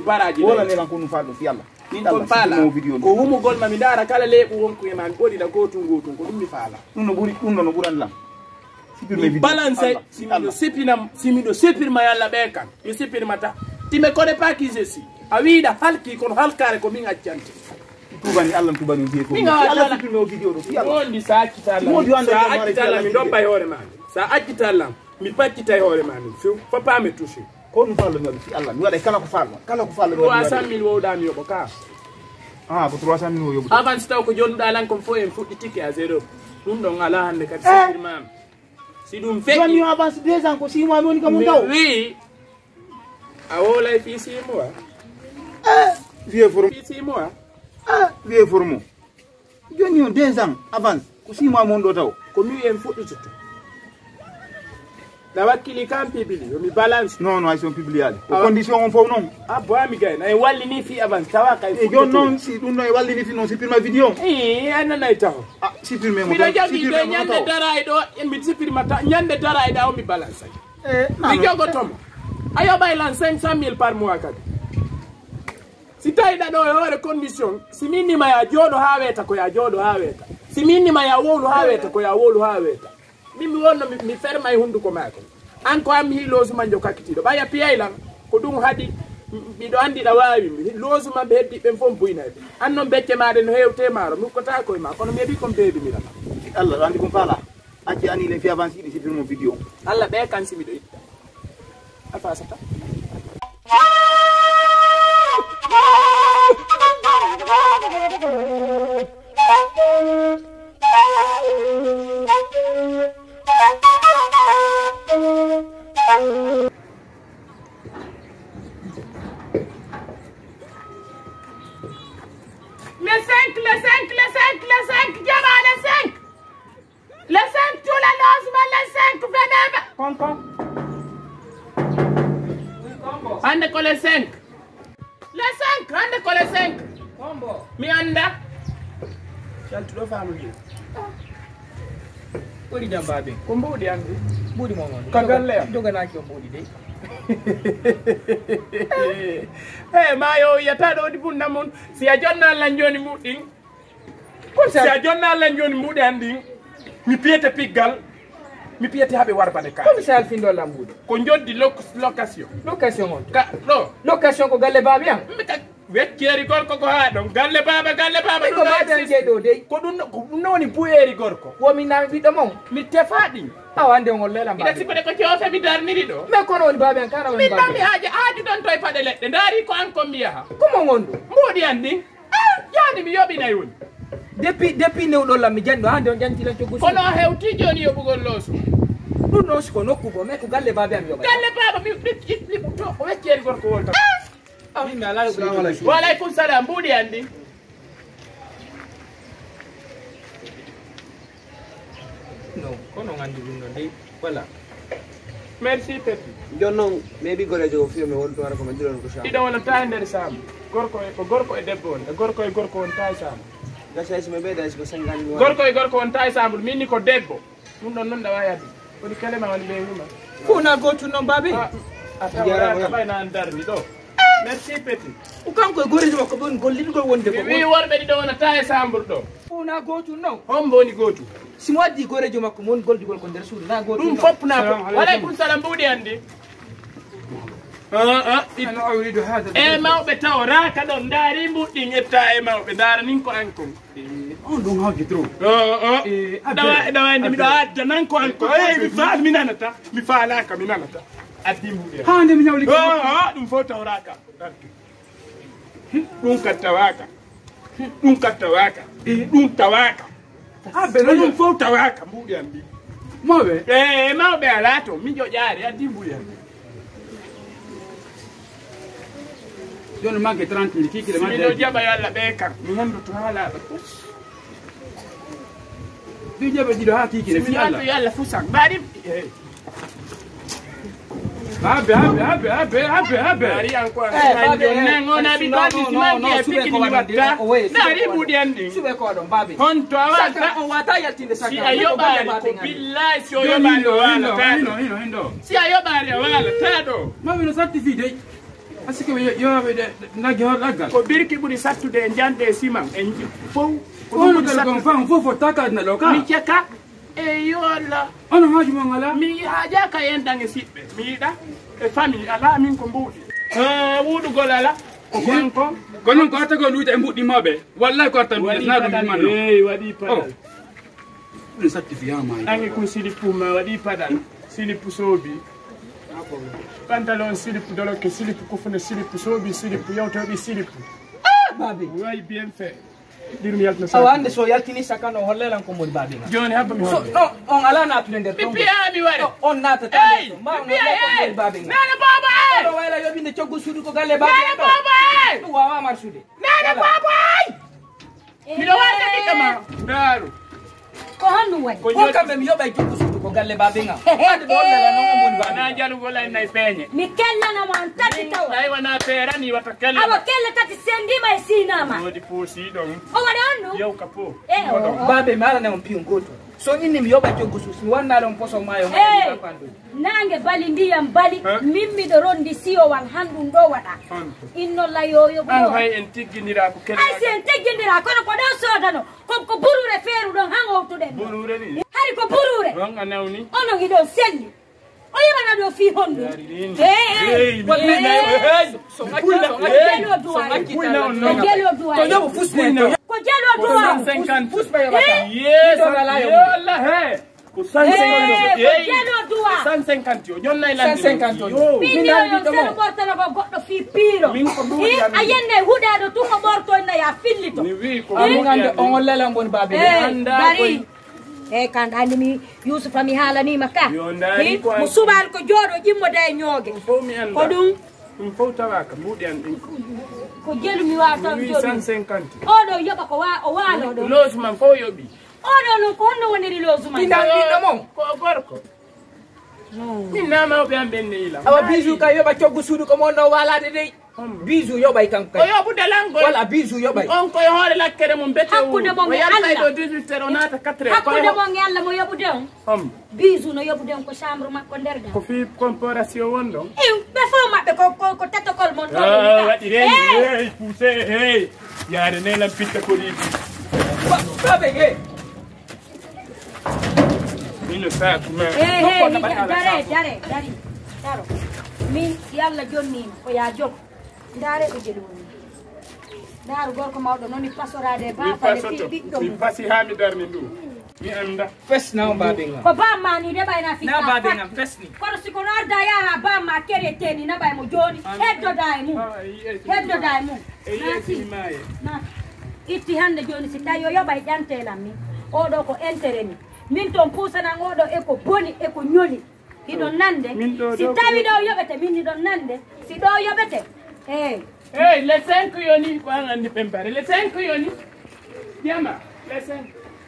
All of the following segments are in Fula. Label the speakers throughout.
Speaker 1: baraji
Speaker 2: wala ne lan ko nu fallo fi Allah
Speaker 1: min kon fala ko humu gol ma mi dara kala lebu wonko e ma mi bodi da gotum ko dum mi fala
Speaker 2: dum no buran lam sipir me video
Speaker 1: balance simido sipir ma yalla be kan mi sipir mata ti me connais pas qui je suis a wiida halki kono halkare ko min accante
Speaker 2: tubani Allah tubani vie ko
Speaker 1: Allah
Speaker 2: sipir me video do fi Allah
Speaker 1: wondi sa accitalla mi do bay hore ma sa accitalla mi paccitay hore ma mi fa pa me touché
Speaker 2: ko nu fallo ngal fi Allah mi wada kala ko fallo
Speaker 1: 300.000 woda mi yobo ka
Speaker 2: ko 300.000 yobo
Speaker 1: avance taw ko jonduda lan ko fo en fuddi ticket à zéro dum do ngala hande kadi sipir mam si dum fekki
Speaker 2: joni avance 2 ans ko 6 mois woni kam taw
Speaker 1: oui a wola fi 6 mois
Speaker 2: vieux formo
Speaker 1: fi 6 mois
Speaker 2: vieux formo joni on 2 ans avance ko 6 mois mon do taw
Speaker 1: ko mi en fuddi tutto da wakili kam pibili yo mi balance
Speaker 2: non ay son publial ko condition on fof non
Speaker 1: bo ami gay na walli ni fi avance tawa kay
Speaker 2: e jon non si dum no walli ni fi non sipir ma video
Speaker 1: anana taw
Speaker 2: sipir me mo
Speaker 1: mi do jagi de nyande daray do en mi sipir mata nyande daray da o mi balance mi jogo tom ayo bay lan 500.000 par mois kadi si tay da do hore condition si minima ya jodo ha weta ko ya jodo ha weta si minima ya wolu ha weta ko ya wolu ha weta mimi wonno mi ferma e hunduko mako anko am hi lozu manjo kakitido baya piyaylan ko dum hadi bido andi da wawi lozu ma be heddi ben fom buynade annon becce maade no hewte maro mi ko ta ko ma kono mi bi kom bebi mi rama
Speaker 2: Allah andi ko fala acci ani le fi avance di sipir mo video
Speaker 1: Allah be kan si mi do itta afa sata Le 5, tu la lancement, le 5, venez. Combo. Ande ko le 5. Le 5, ande ko le 5. Combo. Mi anda. Chantu do family. Bodi jambabe. Ko mbodi andi. Bodi mo ngon. Kagalle. Doga na ki mbodi de. Mayo yata do di bunda mon. Si a jonna la njoni mudin. Ko si a jonna la njoni mudi andi. Mi piete piggal. Mi piete habe warbane ka. Comme ça alfindo la mudi. Ko njoddi location. Location on. Ka do. Location ko galle babi an. Wecceri gorko ko ha don galle baba ko baden jedo de ko dum noni bueri gorko wo mi na bido mon mi tefadi awande ngol lela mbaade ida sibede ko ciofe mi darniri do me ko non babe an kana mi dami haaji don toy pade ledde ndari ko an ko miya ko mo ngondo mbodi andi yani mi yobi nay woni depuis new do la mi jando hande on janti la ciogu kono hewti joni yobugol losu dum no ko nokku bo me ko galle babe am yoba galle baba mi to ko wecceri gorko wolta Walaikum salam, mbudi andi. No, kono ngandi windo ndi. Voilà. Merci Pepi.
Speaker 3: Jonnon maybe gore jo fi me wonto ara ko mandiro ko sha.
Speaker 1: Ida wala ta nder sam. Gorko e debbo on. Gorko on ta sam.
Speaker 3: Gasa is me be da is ko sangani.
Speaker 1: Gorko on ta sam minni ko debbo. Mun non da wayati. Ko di kalema wani be huma.
Speaker 3: Kuna go to non babi.
Speaker 1: Atawara ka bay na andar mi do. Merci Petit.
Speaker 3: Ukanko gore jo ko bon gollin gol wonde ko.
Speaker 1: Wi worbe di do wona tae sambur do.
Speaker 3: Una gotu no.
Speaker 1: Hombo ni gotu.
Speaker 3: Simwadi gore jo makko mon goldi gol ko der suudu na gotu.
Speaker 1: Dum fop na ko. Walaikum salam budi andi.
Speaker 3: Ana uridu hada.
Speaker 1: Mawbe tawra ka don dari mbudi ngetta mawbe dara nin ko anko.
Speaker 3: On don hawji tro.
Speaker 1: Dawa ndi mi do adda nan ko anko. Mi faal minanata. Mi faalaka minanata. Adimbu ya.
Speaker 3: Hande mi nyawli.
Speaker 1: Dum fo tawraka. Dum katawaka. Dum katawaka. Dum tawaka. Beno dum fo tawaka mbudi ambi.
Speaker 3: Mabe.
Speaker 1: Mabe alato mi jo jari adimbu ya.
Speaker 3: Don magge 30 kiki le
Speaker 1: magge. Mi do jaba yalla be kan. Mi hando to hala ba.
Speaker 3: Du jaba dido ha kiki le fi
Speaker 1: yalla. Mi yalla fusak. Bari
Speaker 3: Habe.
Speaker 1: Ari anko. Ngona bi badi simangi afiki ni wata. Nari budi andi.
Speaker 3: Sube ko don babe.
Speaker 1: Honto awata.
Speaker 3: On wata yaltinde saka.
Speaker 1: Si ayo bari ko billahi si ayo bari wala tado.
Speaker 3: Hindo.
Speaker 1: Si ayo bari wala tado.
Speaker 3: Mabe no certificate. asike yo na gihor dagal
Speaker 1: ko birki ɓuri sattude e jande simam en fof
Speaker 3: ono gal gon fam fofo taka na loka
Speaker 1: mi ceka e yolla
Speaker 3: ono haaju mo ngala
Speaker 1: mi haaja ka en ɗan e siɓɓe mi yiɗa e famille ala min ko mbuuɗi wuuɗugol ala ko gonko
Speaker 3: konon ko arta ko luuta e mbuɗɗimoɓe wallahi ko arta luuta na ɗum man
Speaker 1: eyi waɗi padal
Speaker 3: ɗum certifiama
Speaker 1: ɗange ko silipu ma waɗi padal silipu soobi pantalon silipu doloke silipu kofune silipu soobi silipu yewtoɓe silipu
Speaker 4: babi
Speaker 1: way bien fait dirmi yaltno
Speaker 4: awa ande so yaltini sakano hollelan ko moni babi
Speaker 1: joni habba mi
Speaker 4: so
Speaker 1: holle
Speaker 4: no on ala natude nder
Speaker 1: mi piyami waɗe
Speaker 4: on natata
Speaker 1: ey
Speaker 4: ma on
Speaker 1: mi
Speaker 4: ko babi
Speaker 1: nana baba
Speaker 4: do wayla yobinde coggu suudu ko galle babi
Speaker 1: nana baba
Speaker 4: ɗum wawa marsude
Speaker 1: nana baba miɗo warde ɓiɗɗoma ndaaru
Speaker 5: ko honɗum waɗi
Speaker 4: on kamɓe mi yoɓay coggu suudu ko galle babi ngam ande ɗo hollela non on moni babi
Speaker 1: wona jalugol en nayi peeñe
Speaker 5: mi kellanamo on tati tawa
Speaker 1: ay wona peerani wata
Speaker 5: awa
Speaker 1: kelle
Speaker 5: kelle tati sendima e sinama
Speaker 1: wodi poosi ɗon
Speaker 5: o waɗa on ɗum
Speaker 1: yew ka po
Speaker 4: babe mi arane on piyum goto so inni mi yoɓa coggu suudu mi wannaɗe on poson mayo
Speaker 5: ey nangue bali ndiyam bali min miɗo rondi siyowal hanɗum ɗo waɗa inno layoyo
Speaker 1: an hay en tigguidira ko kelle
Speaker 5: ay si en teggidira kono ko ɗo sodano ko burure feeru ɗon han owtuɗen
Speaker 1: burure ni
Speaker 5: hari ko burure
Speaker 1: on a nawni
Speaker 5: onon iɗon selli o yiɓana ɗo fi honɗum ko jelo duwa
Speaker 1: ko 150 yo jonnay landi
Speaker 4: 150
Speaker 5: min seno ɓortano ko goɗɗo fi piiro a yenne huɗaɗo tun o ɓortoyna ya fillito
Speaker 4: amin ande on hollela on boni babi
Speaker 5: dari eyyi kan andi mi Yousufa mi haalanima ka mo suɓal ko jooɗo ƴimmoda e ñoogue
Speaker 1: fof mi anda
Speaker 5: ko ɗum
Speaker 1: ɗum fof tawaka mbuuɗi an ɗin
Speaker 5: ko jelu mi wawa taw jooɗi
Speaker 1: 150
Speaker 5: oɗo yoɓa ko o waalo ɗo
Speaker 1: loosu man fof yoɓi
Speaker 5: oɗo noon ko honno woniri loosuma
Speaker 4: ɗiɗan ɓiɗɗo mon
Speaker 1: ko gorko min namawɓe an ɓenne ilam
Speaker 4: awa bijou ka yoɓa coggu suudu ko mon ɗo walade dey bijou yoɓay kanko
Speaker 1: o yoɓude langol
Speaker 4: wala bijou yoɓay
Speaker 1: on koye hoore lakkere mum bete
Speaker 5: hakkude mon e
Speaker 1: yaltay
Speaker 5: Allah
Speaker 1: ɗo 18 heures o naata 4 heures
Speaker 5: hakkude mon e Allah mo yoɓude on bijou no yoɓude on ko chambre makko nder ɗa
Speaker 1: ko fi corporation won ɗon
Speaker 5: ɓe fof maɓɓe ko tetokol mon ɗo
Speaker 1: waɗi reeni hey poussé hey yaade nelam pitta ko ɗiɗi
Speaker 4: babe he
Speaker 1: mino sakuma
Speaker 5: dari daro min si Allah jonnima ko ya jog ndaare ɗo jeɗi woni ndaaru gorko mawɗo noon i pasorade bafale fi ɓiɗɗo
Speaker 1: mi pasi ha mi darni ɗum mi anda
Speaker 4: fesna on babe ngam
Speaker 5: ko bamma ni neɓayna fi
Speaker 4: na babe ngam fesni
Speaker 5: kono siko no arda yaha bamma kereteni naɓay mo joni heddoda e mum heddoda e mum
Speaker 1: eyesimaye
Speaker 5: itti hande joni si tawi o yoɓay ƴantelam min oɗo ko intérêt min toon puusanan oɗo eko boni eko ñoli hiɗon nande si tawi ɗo yoɓete min hiɗon nande si ɗo yoɓete
Speaker 1: hey les 5 yoni ko an andi ɓe mbare les 5 yoni yama les 5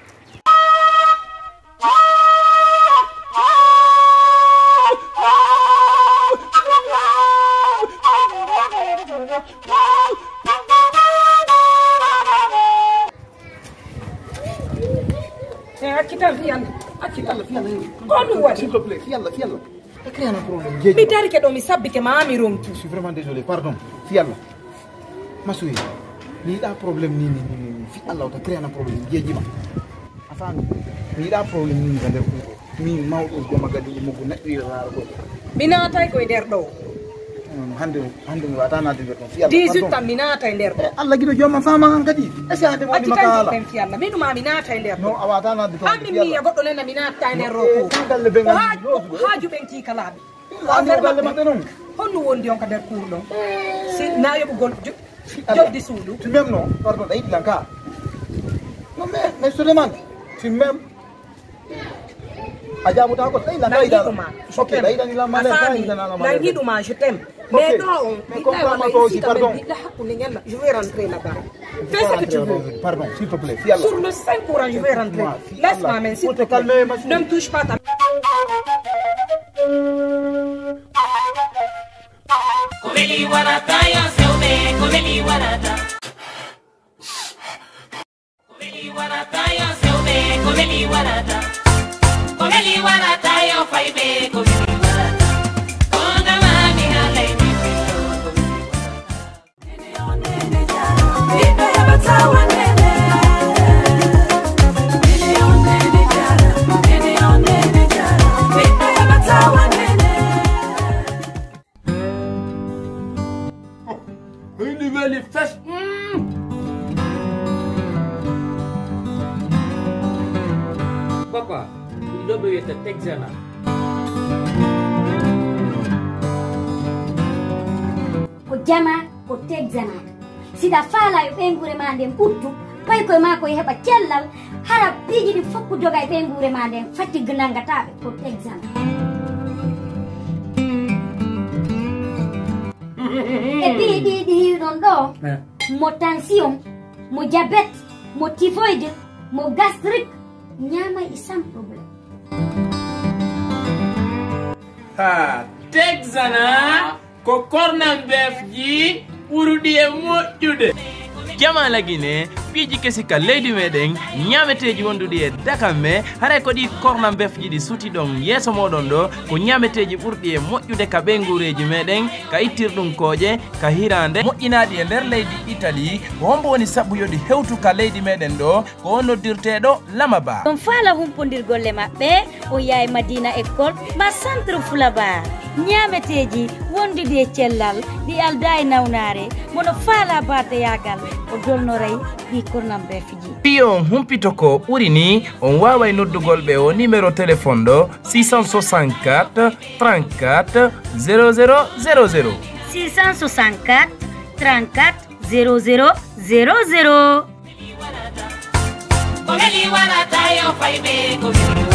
Speaker 4: accitan fiyalla accitan fiyalla ko ɗum waɗi
Speaker 2: S'il te plaît, Fialla. Ça crée un problème.
Speaker 4: mi darike ɗo mi sabbike ma mi romti
Speaker 2: Je suis vraiment désolé, pardon. Fialla. Masuye. Ni da problème ni Fialla o ta crée un problème. Jejima. Afan. Ni da problème ni ga der ko. Mi mawɗo go magadi mo go naddi raaro ko.
Speaker 4: mi naatay koye nder ɗo
Speaker 2: Hande mi wata nade nder ɗon. Fialla.
Speaker 4: 18 tan mi naata e nder ɗo
Speaker 2: Allah gido jomma fama kan kadi. Est-ce que ande mo di makala?
Speaker 4: accitan fiyalla minuma mi naata e nder ɗo
Speaker 2: No, a wata nade to.
Speaker 4: hammi mi yiya goɗɗo nena mi natta e nder ɗo
Speaker 2: Galle be
Speaker 4: ko
Speaker 2: ngal.
Speaker 4: haaju ɓen kiikalaaɓe
Speaker 2: Ande galle mabɓe non.
Speaker 4: honno wondi on ka nder kuur ɗon si na yoɓugol joddi suudu
Speaker 2: Tu m'aimes non? Pardon, Daïd Lanka. Non mais je te demande. Tu m'aimes? Ajabu ta ko Daïd Lanka ida. Ok, Daïd ni la mala Daïd na la mala.
Speaker 4: nangiɗuma je t'aime mais ɗo on
Speaker 2: Mais comprends-moi toi aussi, pardon.
Speaker 4: biɗɗa hakkude ñalla je vais rentrer là-bas fais ce que tu veux
Speaker 2: Pardon, s'il te plaît, Fialla.
Speaker 4: sur le 5 courant je vais rentrer laisse-moi mais s'il
Speaker 2: Faut
Speaker 4: te
Speaker 2: te calmer, ma
Speaker 4: plaît ne me touche pas ta
Speaker 6: Komeli warata yo sewbe, komeli warata. Komeli warata yo sewbe, komeli warata. Komeli warata yo faibe, komeli warata. Konga mami halai mi fito, komeli
Speaker 7: quoi do be wiyete Texana
Speaker 5: ko jama ko Texana sida faala e ɓengure ma nden ɓuttu pay koye ma koye heɓa cellal hara piiji ɗi foppu joga e ɓengure ma nden fatti nangataɓe ko Texana e piiji ɗiɗi hiɗon ɗo mo tension mo diabète mo typhoïde mo gastrique ñaama e sans problème
Speaker 1: ha Texana ko cornan beef ji ɓurɗi e moƴƴude
Speaker 8: jama lagine piiji kesi ka leydi meɗen ñameteji wonduɗi e dakamme haray ko ɗi cornan beef ji ɗi suti ɗon yeeso moɗon ɗo ko ñameteji ɓurɗi e moƴƴude ka ɓengureji meɗen ka ittirɗum kooƴe ka hirande moƴƴinaɗi e nder leydi Italie ko hombo woni sabu yoɗi hewtu ka leydi meɗen ɗo ko on noddirteɗo Lama Ba
Speaker 5: on faala humpodirgolle maɓɓe o yaye Madina école ma centre Fulaba ñameteji wondude e cellal ɗi alda e nawnare mono faala bardeyagal o dolnoray ɗi cornan beef ji
Speaker 8: pi on humpito ko ɓuri ni on wawa noddugol ɓe o numéro téléphone ɗo 664 34 00 00
Speaker 5: 664 34 00 00
Speaker 6: Komeli warata yo faibe komeli